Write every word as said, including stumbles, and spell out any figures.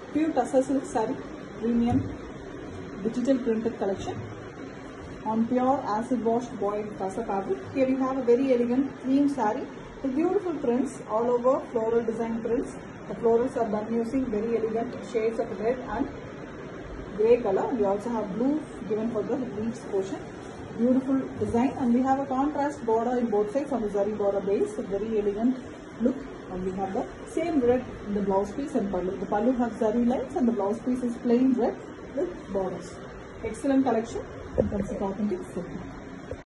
Pure tussar silk saree, premium digital printed collection on pure acid washed boiled tussar fabric. Here we have a very elegant cream saree with beautiful prints all over, floral design prints. The florals are done using very elegant shades of red and grey color. We also have blue given for the leaves portion. Beautiful design, and we have a contrast border in both sides on the zari border base. A very elegant look, and we have the same red in the blouse piece and pallu. The pallu has zari lines and the blouse piece is plain red with borders. Excellent collection in terms of authentic silk.